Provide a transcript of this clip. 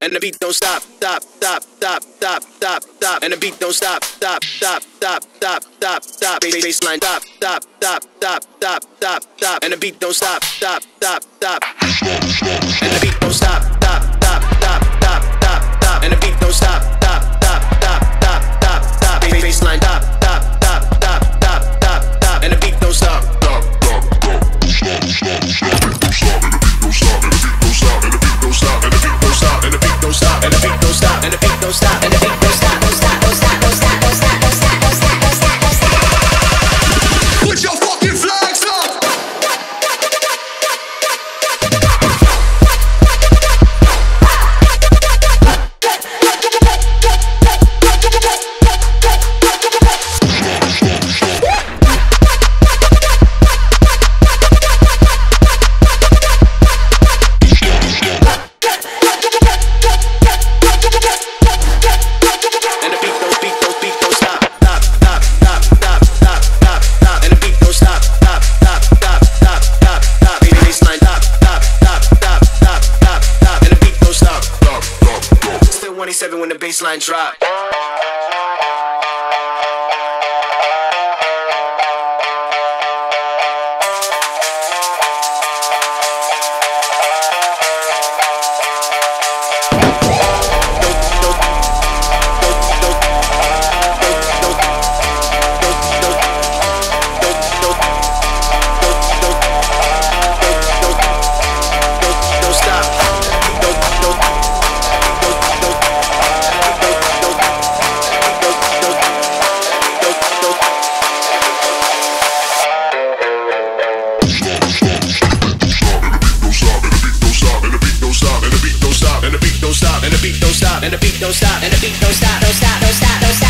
and the beat don't stop, stop, stop, stop, stop, stop, stop, and the beat don't stop, stop, stop, stop, stop, stop, stop, baseline stop, stop, stop, stop, stop, stop, stop, and the beat don't stop, stop, stop, stop, and the beat don't stop, stop, stop, stop, stop, stop, stop, and the beat don't stop, stop, stop, stop, stop, stop, stop, baseline stop, stop, stop, stop, stop, stop, stop, and the beat don't stop, stop, stop, stop, and the beat don't stop, and the beat don't stop, and the beat don't stop, and the beat don't stop, and the beat don't stop, and the beat don't stop, and the beat don't stop, and the beat don't stop, don't stop, don't stop, don't stop, don't stop, don't stop, don't stop, don't stop, don't stop. Put your fucking flags up. When the baseline drop. And the beat don't stop, and the beat don't stop, and the beat don't stop, and the beat don't stop, don't stop, don't stop, don't stop.